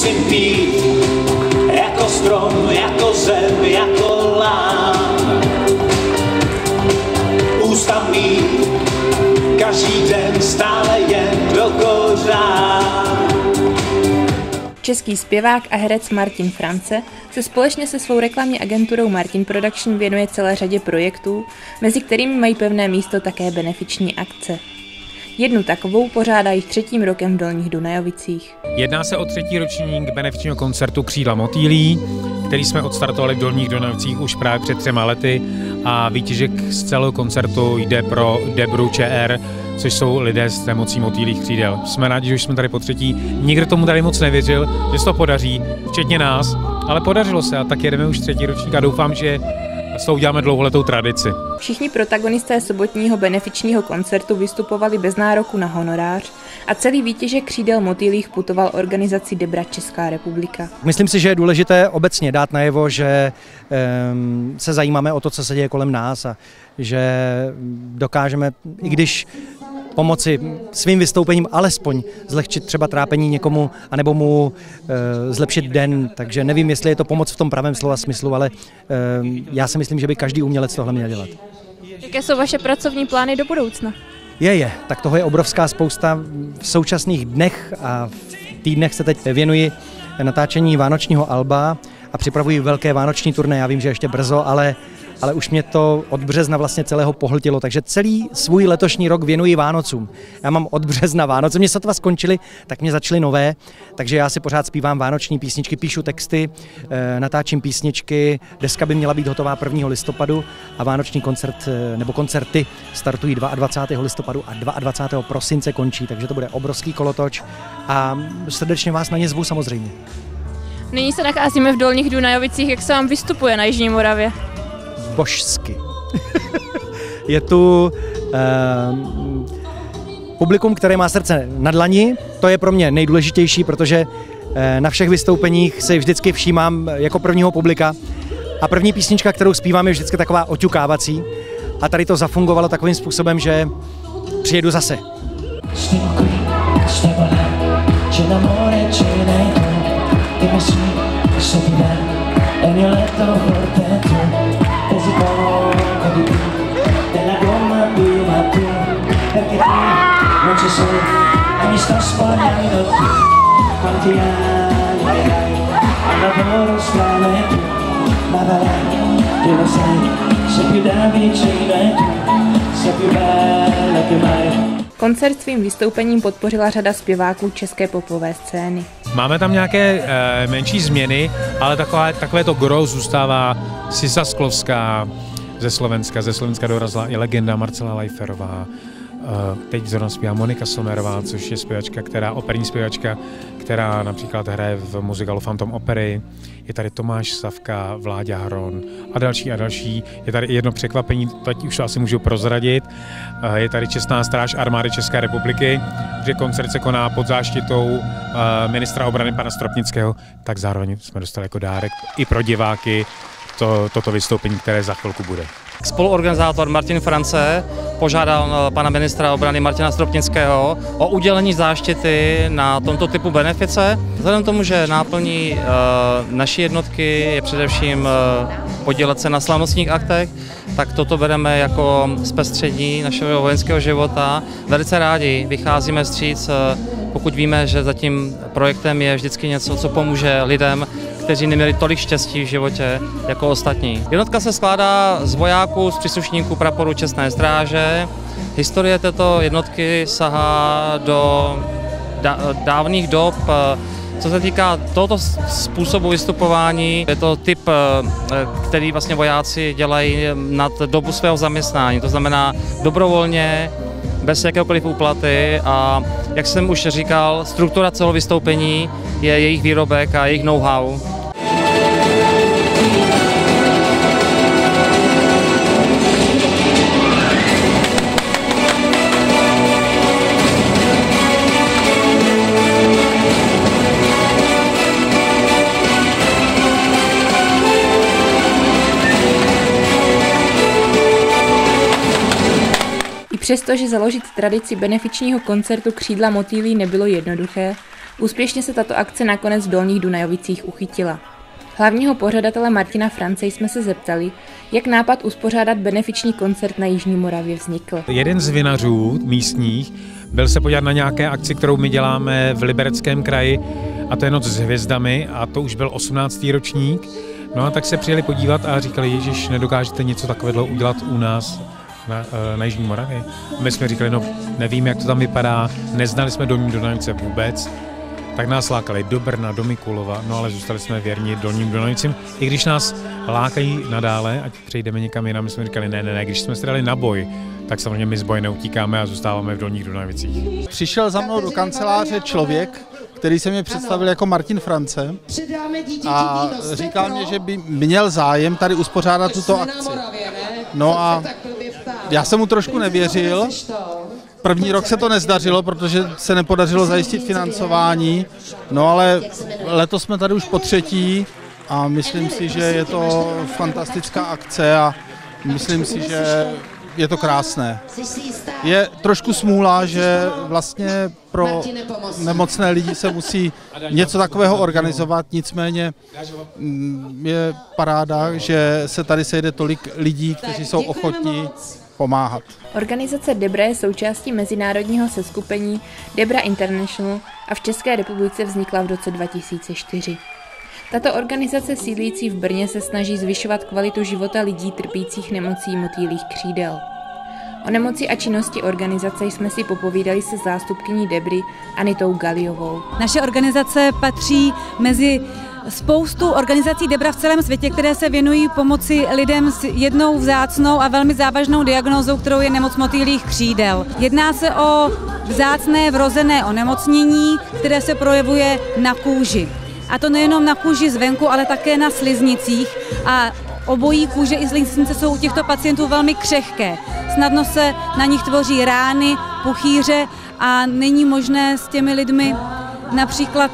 musím pít, jako strom, jako zem, jako lám. Ústa mít, každý den stále jen dokořán. Český zpěvák a herec Martin France se společně se svou reklamní agenturou Martin Production věnuje celé řadě projektů, mezi kterými mají pevné místo také benefiční akce. Jednu takovou pořádá již 3. rokem v Dolních Dunajovicích. Jedná se o 3. ročník benefičního koncertu Křídla motýlí, který jsme odstartovali v Dolních Dunajovicích už právě před 3 lety a výtěžek z celého koncertu jde pro Debru ČR, což jsou lidé s nemocí motýlích křídel. Jsme rádi, že už jsme tady po 3. Nikdo tomu tady moc nevěřil, že se to podaří, včetně nás, ale podařilo se a tak jedeme už 3. ročník a doufám, že s tou uděláme dlouholetou tradici. Všichni protagonisté sobotního benefičního koncertu vystupovali bez nároku na honorář a celý výtěžek Křídel motýlích putoval organizaci Debra Česká republika. Myslím si, že je důležité obecně dát najevo, že se zajímáme o to, co se děje kolem nás a že dokážeme, i když pomoci svým vystoupením alespoň zlehčit třeba trápení někomu, anebo mu zlepšit den. Takže nevím, jestli je to pomoc v tom pravém slova smyslu, ale já si myslím, že by každý umělec tohle měl dělat. Jaké jsou vaše pracovní plány do budoucna? Tak toho je obrovská spousta. V současných dnech a v týdnech se teď věnuji natáčení vánočního alba a připravuji velké vánoční turné. Já vím, že ještě brzo, ale už mě to od března vlastně celého pohltilo, takže celý svůj letošní rok věnuji Vánocům. Já mám od března Vánoce, mě sotva skončily, tak mě začaly nové, takže já si pořád zpívám vánoční písničky, píšu texty, natáčím písničky, deska by měla být hotová 1. listopadu a vánoční koncert nebo koncerty startují 22. listopadu a 22. prosince končí, takže to bude obrovský kolotoč a srdečně vás na ně zvu samozřejmě. Nyní se nacházíme v Dolních Dunajovicích, jak se vám vystupuje na Jižní Moravě? Božsky. Je tu publikum, které má srdce na dlani, to je pro mě nejdůležitější, protože na všech vystoupeních se vždycky všímám jako prvního publika a první písnička, kterou zpívám, je vždycky taková oťukávací a tady to zafungovalo takovým způsobem, že přijedu zase. Koncert svým vystoupením podpořila řada zpěváků české popové scény. Máme tam nějaké menší změny, ale takové to gros zůstává. Sisa Sklovská ze Slovenska dorazila i legenda Marcela Lajferová. Teď zrovna zpívá Monika Sommerová, což je operní zpěvačka, která například hraje v muzikálu Phantom opery. Je tady Tomáš Savka, Vláďa Hron a další. Je tady jedno překvapení, teď už to asi můžu prozradit. Je tady čestná stráž armády České republiky, že koncert se koná pod záštitou ministra obrany pana Stropnického, tak zároveň jsme dostali jako dárek i pro diváky toto vystoupení, které za chvilku bude. Spoluorganizátor Martin France požádal pana ministra obrany Martina Stropnického o udělení záštity na tomto typu benefice. Vzhledem k tomu, že náplní naší jednotky je především podílet se na slavnostních aktech, tak toto bereme jako zpestření našeho vojenského života. Velice rádi vycházíme vstříc, pokud víme, že za tím projektem je vždycky něco, co pomůže lidem, kteří neměli tolik štěstí v životě jako ostatní. Jednotka se skládá z vojáků, z příslušníků praporu Čestné stráže. Historie této jednotky sahá do dávných dob. Co se týká tohoto způsobu vystupování, je to typ, který vlastně vojáci dělají nad dobu svého zaměstnání, to znamená dobrovolně, bez jakéhokoliv úplaty a jak jsem už říkal, struktura celého vystoupení je jejich výrobek a jejich know-how. Přestože založit tradici benefičního koncertu Křídla motýlí nebylo jednoduché, Úspěšně se tato akce nakonec v Dolních Dunajovicích uchytila. Hlavního pořadatele Martina France jsme se zeptali, jak nápad uspořádat benefiční koncert na Jižní Moravě vznikl. Jeden z vinařů místních byl se podívat na nějaké akci, kterou my děláme v Libereckém kraji, a to je Noc s hvězdami, a to už byl 18. ročník. No a tak se přijeli podívat a říkali, Ježiš, nedokážete něco takového udělat u nás na Jižní Moravě? A my jsme říkali, no nevím, jak to tam vypadá, neznali jsme Dolní Dunajovice vůbec, tak nás lákali do Brna, do Mikulova, no ale zůstali jsme věrni Dolním Dunajovicím. I když nás lákají nadále, ať přejdeme někam jinam, my jsme říkali, ne, když jsme se dali na boj, tak samozřejmě my z boje neutíkáme a zůstáváme v Dolních Dunajovicích. Přišel za mnou do kanceláře člověk, který se mi představil jako Martin France, a říkal mi, že by měl zájem tady uspořádat tuto akci. No a já jsem mu trošku nevěřil. První rok se to nezdařilo, protože se nepodařilo zajistit financování, no ale letos jsme tady už po třetí a myslím si, že je to fantastická akce a myslím si, že je to krásné. Je trošku smůla, že vlastně pro nemocné lidi se musí něco takového organizovat, nicméně je paráda, že se tady sejde tolik lidí, kteří jsou ochotní pomáhat. Organizace Debra je součástí mezinárodního seskupení Debra International a v České republice vznikla v roce 2004. Tato organizace sídlící v Brně se snaží zvyšovat kvalitu života lidí trpících nemocí motýlích křídel. O nemoci a činnosti organizace jsme si popovídali se zástupkyní Debry Anitou Galiovou. Naše organizace patří mezi spoustu organizací Debra v celém světě, které se věnují pomoci lidem s jednou vzácnou a velmi závažnou diagnózou, kterou je nemoc motýlích křídel. Jedná se o vzácné vrozené onemocnění, které se projevuje na kůži. A to nejenom na kůži zvenku, ale také na sliznicích. A obojí kůže i sliznice jsou u těchto pacientů velmi křehké. Snadno se na nich tvoří rány, puchýře a není možné s těmi lidmi například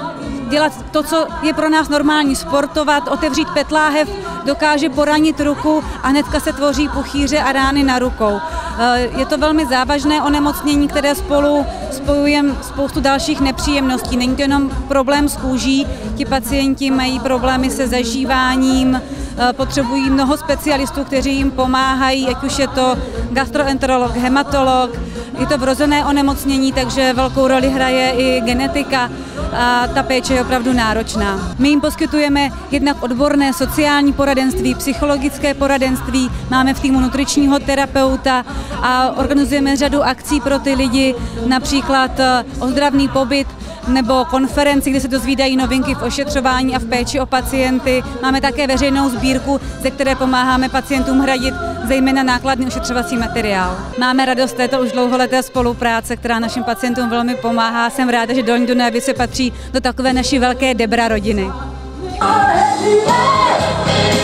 dělat to, co je pro nás normální, sportovat, otevřít petláhev, dokáže poranit ruku a hnedka se tvoří puchýře a rány na rukou. Je to velmi závažné onemocnění, které spolu spojuje spoustu dalších nepříjemností. Není to jenom problém s kůží, ti pacienti mají problémy se zažíváním, potřebují mnoho specialistů, kteří jim pomáhají, ať už je to gastroenterolog, hematolog, je to vrozené onemocnění, takže velkou roli hraje i genetika a ta péče je opravdu náročná. My jim poskytujeme jednak odborné sociální poradenství, psychologické poradenství, máme v týmu nutričního terapeuta a organizujeme řadu akcí pro ty lidi, například ozdravný pobyt nebo konferenci, kde se dozvídají novinky v ošetřování a v péči o pacienty. Máme také veřejnou sbírku, ze které pomáháme pacientům hradit zejména nákladný ošetřovací materiál. Máme radost této už dlouholeté spolupráce, která našim pacientům velmi pomáhá. Jsem ráda, že Dolní Dunajovice patří do takové naší velké Debra rodiny.